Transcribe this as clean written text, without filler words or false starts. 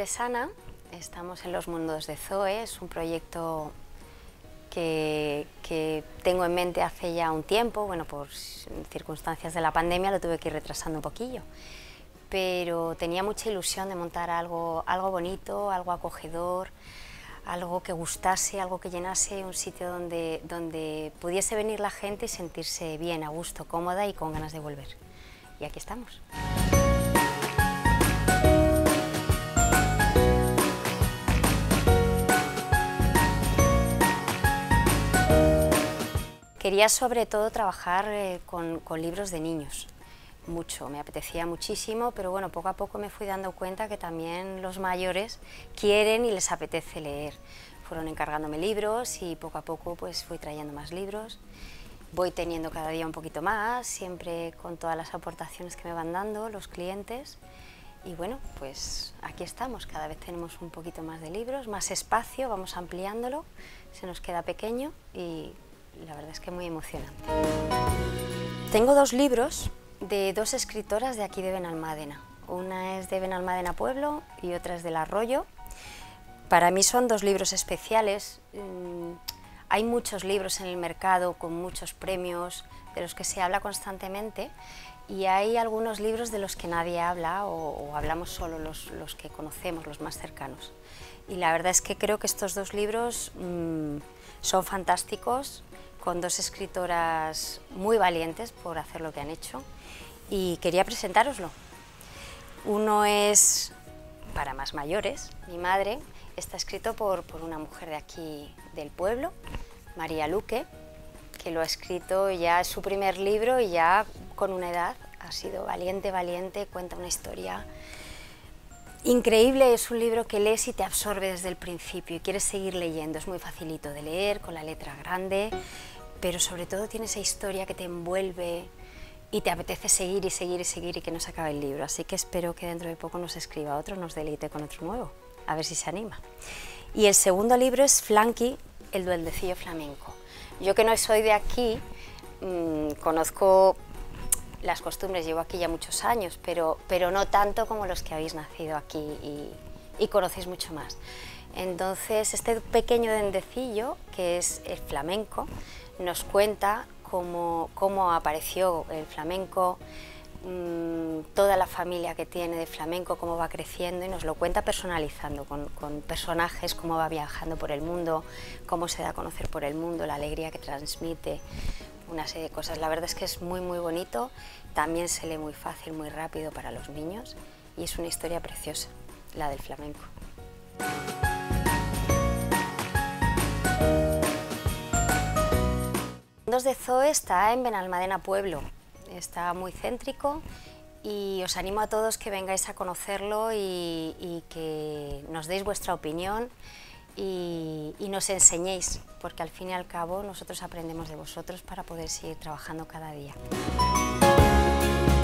es Ana, estamos en Los Mundos de Zoe, es un proyecto que tengo en mente hace ya un tiempo. Bueno, por circunstancias de la pandemia lo tuve que ir retrasando un poquillo, pero tenía mucha ilusión de montar algo bonito, algo acogedor, algo que gustase, algo que llenase, un sitio donde pudiese venir la gente y sentirse bien, a gusto, cómoda y con ganas de volver. Y aquí estamos. Quería sobre todo trabajar con libros de niños, mucho, me apetecía muchísimo, pero bueno, poco a poco me fui dando cuenta que también los mayores quieren y les apetece leer. Fueron encargándome libros y poco a poco pues fui trayendo más libros. Voy teniendo cada día un poquito más, siempre con todas las aportaciones que me van dando los clientes. Y bueno, pues aquí estamos, cada vez tenemos un poquito más de libros, más espacio, vamos ampliándolo, se nos queda pequeño y la verdad es que muy emocionante. Tengo dos libros de dos escritoras de aquí de Benalmádena. Una es de Benalmádena Pueblo y otra es del Arroyo. Para mí son dos libros especiales. Hay muchos libros en el mercado con muchos premios de los que se habla constantemente y hay algunos libros de los que nadie habla o hablamos solo los que conocemos, los más cercanos. Y la verdad es que creo que estos dos libros son fantásticos, con dos escritoras muy valientes por hacer lo que han hecho y quería presentároslo. Uno es para más mayores, Mi madre, está escrito por una mujer de aquí del pueblo, María Luque, que lo ha escrito ya, es su primer libro y ya con una edad ha sido valiente, cuenta una historia increíble. Es un libro que lees y te absorbe desde el principio y quieres seguir leyendo, es muy facilito de leer, con la letra grande, pero sobre todo tiene esa historia que te envuelve y te apetece seguir y seguir y seguir y que no se acabe el libro. Así que espero que dentro de poco nos escriba otro, nos deleite con otro nuevo, a ver si se anima. Y el segundo libro es Flanky, el duendecillo flamenco. Yo que no soy de aquí, conozco las costumbres, llevo aquí ya muchos años, pero no tanto como los que habéis nacido aquí y conocéis mucho más. Entonces este pequeño duendecillo, que es el flamenco, nos cuenta cómo apareció el flamenco, toda la familia que tiene de flamenco, cómo va creciendo, y nos lo cuenta personalizando con personajes, cómo va viajando por el mundo, cómo se da a conocer por el mundo, la alegría que transmite, una serie de cosas. La verdad es que es muy bonito, también se lee muy fácil, muy rápido para los niños y es una historia preciosa, la del flamenco. Los Mundos de Zoe está en Benalmádena Pueblo, está muy céntrico y os animo a todos que vengáis a conocerlo y que nos deis vuestra opinión y nos enseñéis, porque al fin y al cabo nosotros aprendemos de vosotros para poder seguir trabajando cada día.